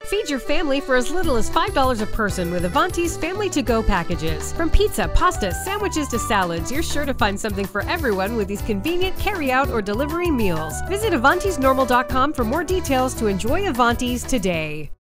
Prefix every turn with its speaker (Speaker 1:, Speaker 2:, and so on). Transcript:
Speaker 1: Feed your family for as little as $5 a person with Avanti's Family to Go packages. From pizza, pasta, sandwiches to salads, you're sure to find something for everyone with these convenient carry-out or delivery meals. Visit Avanti'sNormal.com for more details to enjoy Avanti's today.